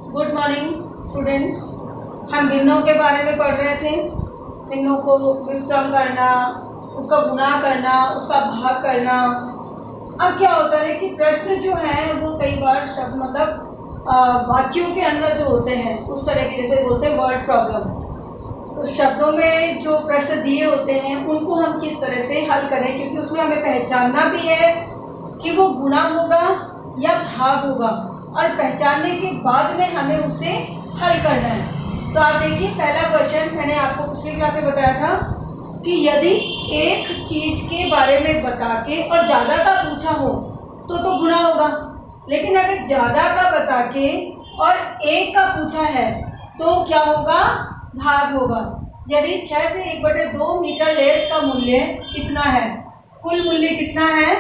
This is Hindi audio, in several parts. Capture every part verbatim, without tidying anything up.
Good morning students. हम भिन्नों के बारे में पढ़ रहे थे। भिन्नों को व्युत्क्रम करना, उसका गुणा करना, उसका भाग करना। अब क्या होता है कि प्रश्न जो है वो कई बार शब्द मतलब वाक्यों के अंदर जो होते हैं उस तरह के, जैसे बोलते हैं वर्ड प्रॉब्लम, तो शब्दों में जो प्रश्न दिए होते हैं उनको हम किस तरह से हल करें, क्योंकि उसमें हमें पहचानना भी है कि वो गुणा होगा या भाग होगा, और पहचानने के बाद में हमें उसे हल करना है। तो आप देखिए, पहला क्वेश्चन मैंने आपको पिछली क्लास में बताया था कि यदि एक चीज के बारे में बता के और ज्यादा का पूछा हो तो तो गुणा होगा, लेकिन अगर ज्यादा का बता के और एक का पूछा है तो क्या होगा, भाग होगा। यदि छह से एक बटे दो मीटर लेस का मूल्य कितना है, कुल मूल्य कितना है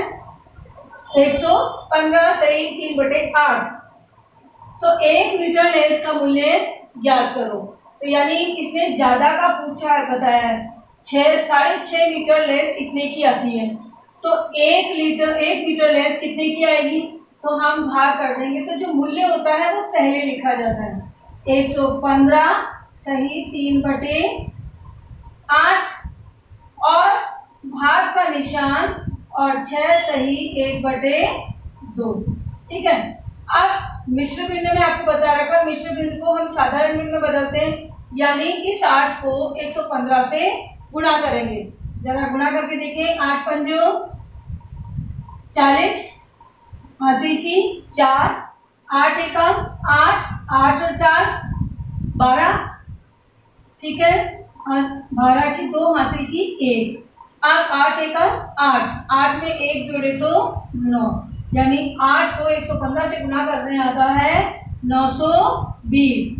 एक सौ पंद्रह सही तीन बटे आठ, तो एक मीटर लेस का मूल्य ज्ञात करो। तो यानी इसने ज्यादा का पूछा है, बताया है छह साढ़े छह मीटर लेस इतने की आती है, तो एक लीटर एक मीटर लेस कितने की आएगी, तो हम भाग कर देंगे। तो जो मूल्य होता है वो पहले लिखा जाता है एक सौ पंद्रह सही तीन बटे आठ, और भाग का निशान और छह सही एक बटे दो। ठीक है। अब मिश्र बिंदु में आपको बता रखा, मिश्र बिंदु को हम साधारण बिंदु में बदलते हैं, यानी इस आठ को एक सौ पंद्रह से गुणा करेंगे। जरा गुणा करके देखें, आठ पंजो चालीस, हासिल की चार, आठ एकम आठ, आठ और चार बारह, ठीक है, बारह की दो, हासिल की एक। अब आठ एकम आठ, आठ में एक जोड़े तो नौ, यानी आठ को एक सौ पंद्रह से गुणा करने आता है नौ सौ बीस।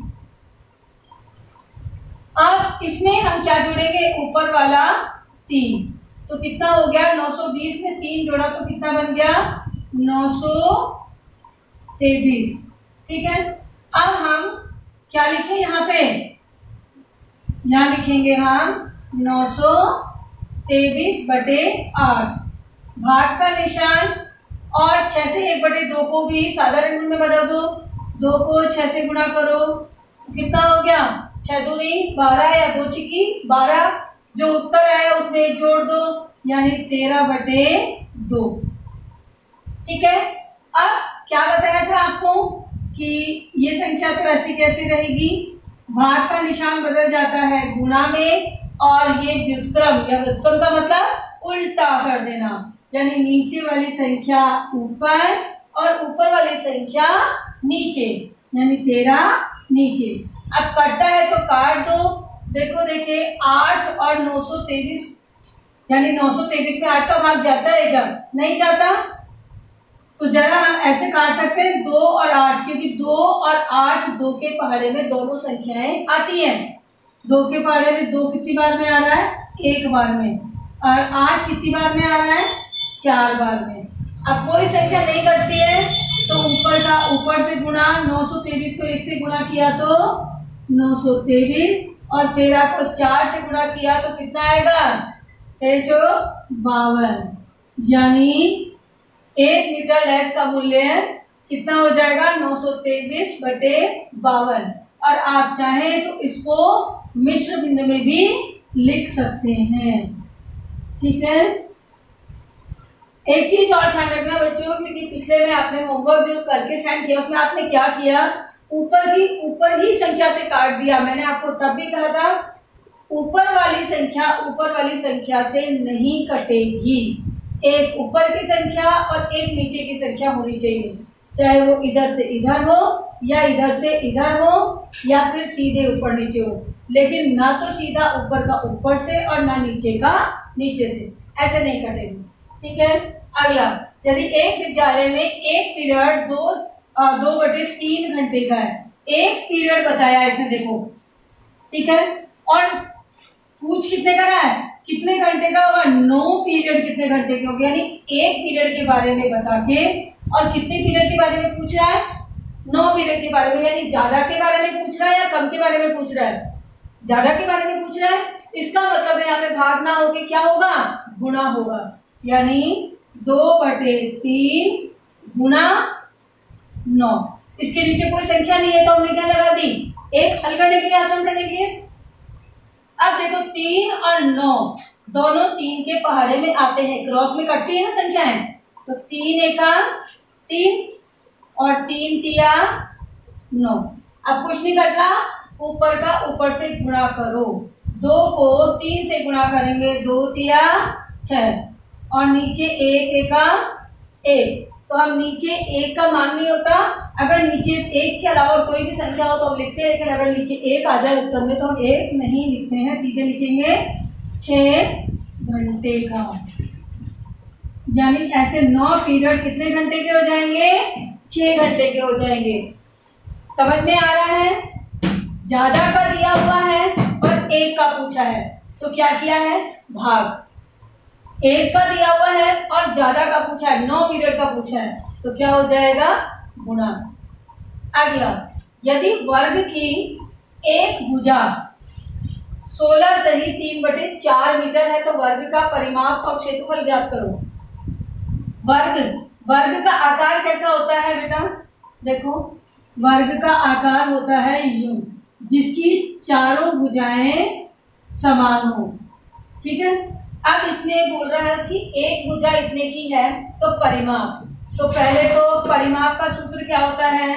अब इसमें हम क्या जोड़ेंगे, ऊपर वाला तीन, तो कितना हो गया, नौ सौ बीस में तीन जोड़ा तो कितना बन गया, नौ सौ तेईस। ठीक है। अब हम क्या लिखें यहाँ पे, यहाँ लिखेंगे हम नौ सौ तेईस बटे आठ, भाग का निशान, और छह से एक बटे दो को भी साधारण गुण में बदल दो, दो को छह से गुणा करो तो कितना हो गया, छह दूनी बारह या दो छिकी बारह, जो उत्तर आया उसमें एक जोड़ दो, यानी तेरह बटे दो। ठीक है। अब क्या बताया था आपको कि ये संख्या तो ऐसी कैसे रहेगी, भाग का निशान बदल जाता है गुणा में, और ये व्युत्क्रम या व्युत्क्रम का मतलब उल्टा कर देना, यानी नीचे वाली संख्या ऊपर और ऊपर वाली संख्या नीचे, यानी तेरह नीचे। अब कटता है तो काट दो, देखो देखिए आठ और नौ सौ तेईस, यानी नौ सौ तेईस में आठ का भाग जाता है क्या, नहीं जाता, तो जरा हम ऐसे काट सकते हैं दो और आठ, क्योंकि दो और आठ दो के पहाड़े में दोनों संख्याएं आती हैं। दो के पहाड़े में दो कितनी बार में आ रहा है, एक बार में, और आठ कितनी बार में आ रहा है, चार बार में। अब कोई संख्या नहीं कटती है तो ऊपर का ऊपर से गुणा, नौ सौ तेईस को एक से गुणा किया तो नौ सौ तेईस, और तेरह को चार से गुणा किया तो कितना आएगा, तेजो बावन, यानी एक मीटर लेस का मूल्य कितना हो जाएगा, नौ सौ तेईस बटे बावन। और आप चाहें तो इसको मिश्र बिंदु में भी लिख सकते हैं। ठीक है। एक चीज और ध्यान रखना बच्चों, क्योंकि पिछले में आपने होमवर्क जो करके सेंड किया उसमें आपने क्या किया, ऊपर ही ऊपर ही संख्या से काट दिया। मैंने आपको तब भी कहा था ऊपर वाली संख्या ऊपर वाली संख्या से नहीं कटेगी, एक ऊपर की संख्या और एक नीचे की संख्या होनी चाहिए, चाहे वो इधर से इधर हो या इधर से इधर हो या फिर सीधे ऊपर नीचे हो, लेकिन ना तो सीधा ऊपर का ऊपर से और ना नीचे का नीचे से, ऐसे नहीं कटेगी। ठीक है। अगला, यदि एक विद्यालय में एक पीरियड दो आ, दो बटे तीन घंटे का है, एक पीरियड बताया है इसमें देखो, ठीक है, और पूछ कितने का रहा है, कितने घंटे का होगा, नौ पीरियड कितने घंटे के होंगे, यानी एक पीरियड के बारे में बता के और कितने पीरियड के बारे में पूछ रहा है, नौ पीरियड के बारे में, यानी ज्यादा के बारे में पूछ रहा है या कम के बारे में पूछ रहा है, ज्यादा के बारे में पूछ रहा है। इसका मतलब यहाँ पे भाग ना होके क्या होगा, गुणा होगा, यानी दो बटे तीन गुणा नौ। इसके नीचे कोई संख्या नहीं है तो हमने क्या लगा दी, एक हल करने के लिए, आसान करने के लिए। अब देखो तीन और नौ दोनों तीन के पहाड़े में आते हैं, क्रॉस में कटती है ना संख्याएं, तो तीन एका तीन और तीन तिया नौ। अब कुछ नहीं कट रहा, ऊपर का ऊपर से गुणा करो, दो को तीन से गुणा करेंगे, दो तिया छह और नीचे एक एका एक, तो हम नीचे एक का मान नहीं होता, अगर नीचे एक के अलावा कोई भी संख्या हो तो हम लिखते हैं, लेकिन अगर नीचे एक आ जाए उत्तर में तो हम एक नहीं लिखते हैं, सीधे लिखेंगे छह घंटे का। यानी ऐसे नौ पीरियड कितने घंटे के हो जाएंगे, छह घंटे के हो जाएंगे। समझ में आ रहा है? ज्यादा का दिया हुआ है और एक का पूछा है तो क्या किया है, भाग। एक का दिया हुआ है और ज्यादा का पूछा है, नौ पीरियड का पूछा है, तो क्या हो जाएगा, गुणा। अगला, यदि वर्ग की एक भुजा सोलह सही तीन बटे चार मीटर है तो वर्ग का परिमाप और क्षेत्रफल ज्ञात करो। वर्ग वर्ग का आकार कैसा होता है बेटा, देखो वर्ग का आकार होता है यूं, जिसकी चारों भुजाएं समान हो, ठीक है। अब इसमें बोल रहा है उसकी एक भुजा इतने की है तो परिमाप, तो पहले तो परिमाप का सूत्र क्या होता है,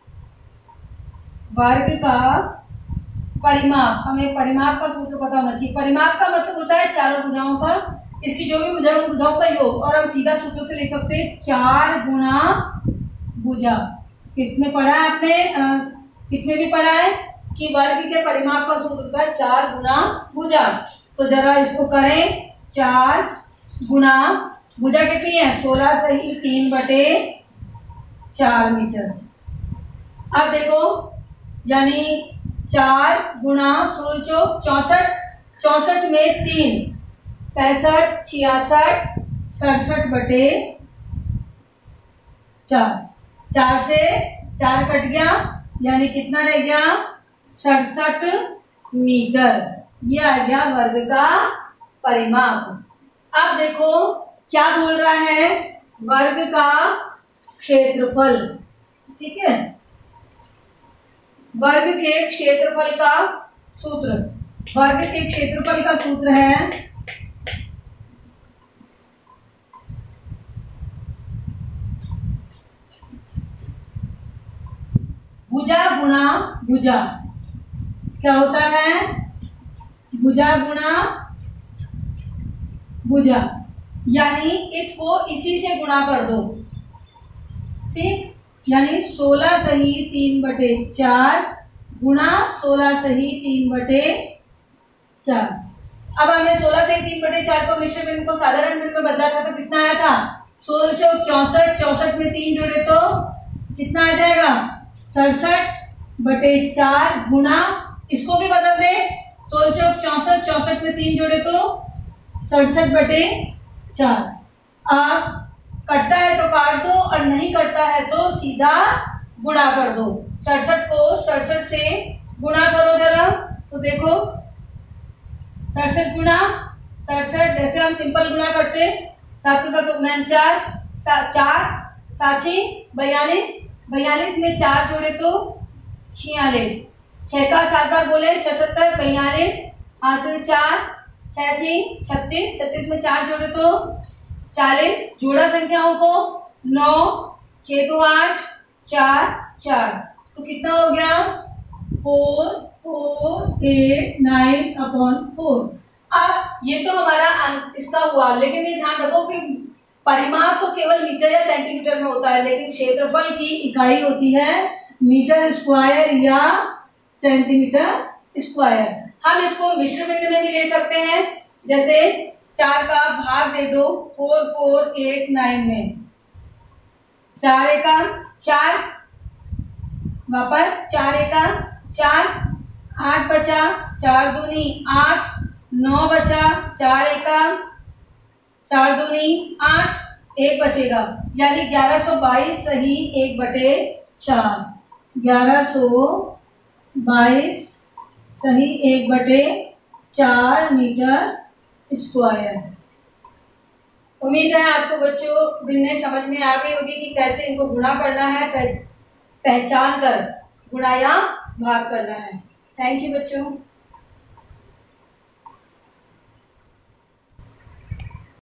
वर्ग का परिमाप, हमें परिमाप का सूत्र पता होना चाहिए। परिमाप का मतलब होता है चारों भुजाओं का, इसकी जो भी भुजाओं भुजाओं का योग, और हम सीधा सूत्र से लिख सकते हैं चार गुणा भुजा। कितने पढ़ा है आपने, सिक्स में भी पढ़ा है कि वर्ग के परिमाप का सूत्र होता है चार गुणा भुजा। तो जरा इसको करें, चार गुणा भुजा कितनी है, सोलह सही तीन बटे चार मीटर। अब देखो यानी चार गुणा सोलह चौक चौसठ, चौसठ में तीन पैंसठ छियासठ सड़सठ बटे चार, चार से चार कट गया यानी कितना रह गया, सड़सठ मीटर। ये आ गया वर्ग का परिमाप। अब देखो क्या बोल रहा है, वर्ग का क्षेत्रफल, ठीक है। वर्ग के क्षेत्रफल का सूत्र, वर्ग के क्षेत्रफल का सूत्र है भुजा गुणा भुजा। क्या होता है, भुजा गुणा भुजा, यानी इसको इसी से गुणा कर दो, ठीक। यानी सोलह सही तीन बटे चार गुणा सोलह सही तीन बटे चार। अब हमने सोलह सही तीन बटे चार को मिश्र भिन्न को साधारण भिन्न में बदला था तो कितना आया था, सोलह चौक चौसठ, चौसठ में तीन जोड़े तो कितना आ जाएगा, सड़सठ बटे चार गुणा, इसको भी बदल दे, सोलह चौक चौसठ, चौसठ में तीन जोड़े तो सड़सठ बटे चार। अब कटता है तो काट दो और नहीं कटता है तो सीधा गुणा कर दो। सड़सठ को सड़सठ से गुणा करो जरा, तो देखो सड़सठ गुणा सड़सठ, जैसे हम सिंपल गुणा करते, सातों सात उनचास, चार साछी बयालीस, बयालीस में चार जोड़े तो छियालीस, छह का सात बार बोले छहत्तर, बयालीस हासिल चार, छह छी छत्तीस, छत्तीस में चार जोड़े तो चालीस, जोड़ा संख्याओं को नौ, छह दो आठ, चार चार, तो कितना हो गया, four four eight nine upon four. अब ये तो हमारा इसका हुआ, लेकिन ये ध्यान रखो कि परिमाप तो केवल मीटर या सेंटीमीटर में होता है, लेकिन क्षेत्रफल की इकाई होती है मीटर स्क्वायर या सेंटीमीटर स्क्वायर। हम इसको मिश्र भिन्न में भी ले सकते हैं, जैसे चार का भाग दे दो फोर फोर एट नाइन में, चार एका चार, वापस चार एका चार, आठ बचा, चार दूनी आठ, नौ बचा, चार एका चार दूनी आठ, एक बचेगा, यानी ग्यारह सौ बाईस सही एक बटे चार, ग्यारह सौ बाईस सही एक बटे चार मीटर स्क्वायर। उम्मीद है आपको बच्चों भिन्न समझ में आ गई होगी कि कैसे इनको गुणा करना है। पहचान कर गुणा या भाग करना है। थैंक यू बच्चों।